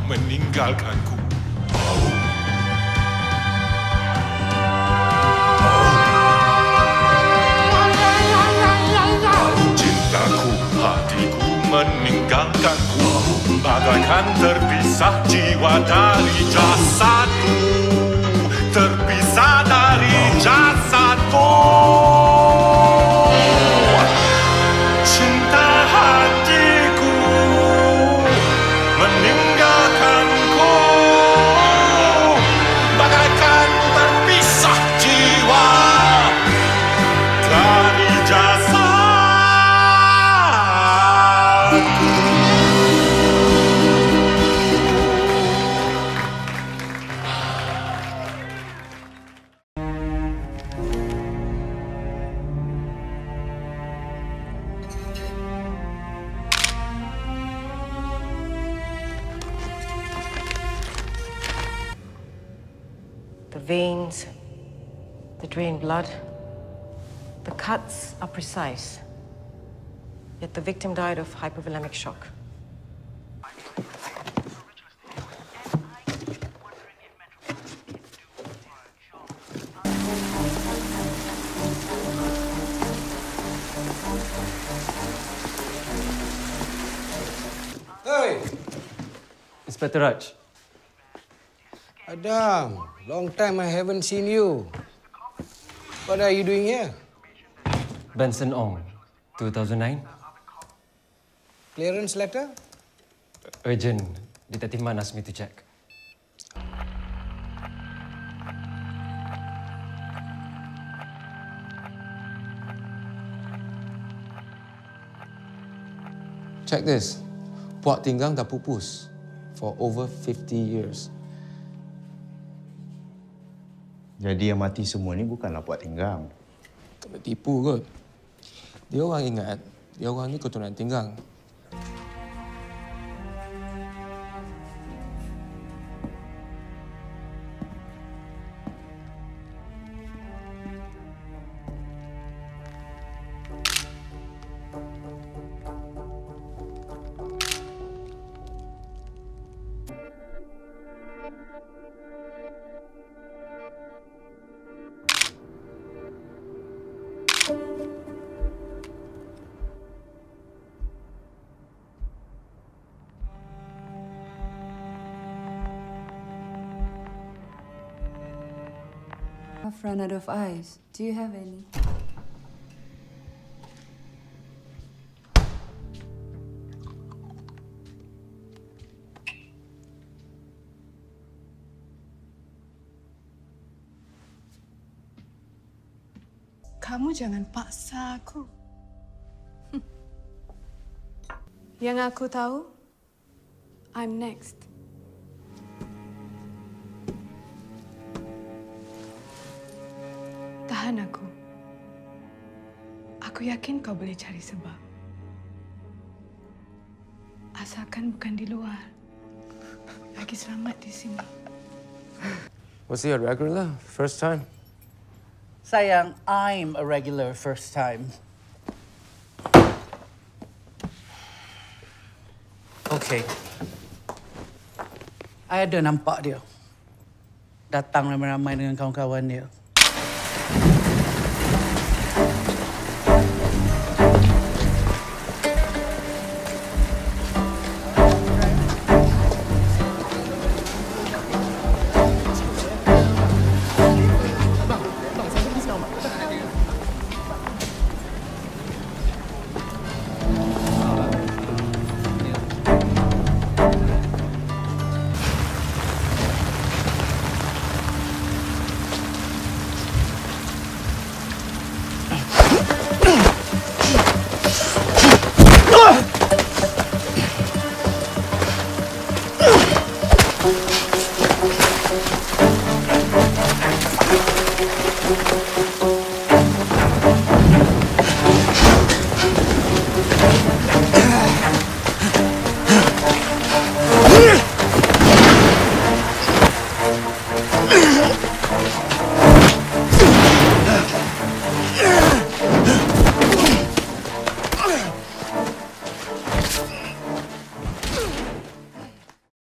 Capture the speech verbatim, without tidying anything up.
meninggalkanku. Cintaku, hatiku meninggalkanku, bagaikan terpisah jiwa dari jasadku, terpisah dari jasadku. Cinta hatiku meninggalkanku, bagaikan terpisah jiwa dari jasadku. The veins, the drained blood, the cuts are precise. Yet the victim died of hypovolemic shock. Hey! Inspector Raj. Adam, long time I haven't seen you. What are you doing here? Benson Ong, two thousand nine. Clearance letter? Urgent. Detective Man asked me to check. Check this. Puak Tinggang dah pupus for over fifty years. Jadi yang mati semua ni bukanlah Puak Tinggang. Kena tipu kot. Dia orang ingat, dia orang ni keturunan Tinggang. I've run out of eyes. Do you have any? Kamu jangan paksa aku. Yang aku tahu, I'm next. Tahan aku. Aku yakin kau boleh cari sebab. Asalkan bukan di luar. Lagi selamat di sini. Was he a regular first time? Sayang, I'm a regular first time. Okay. I ada nampak dia. Datang ramai-ramai dengan kawan-kawan dia.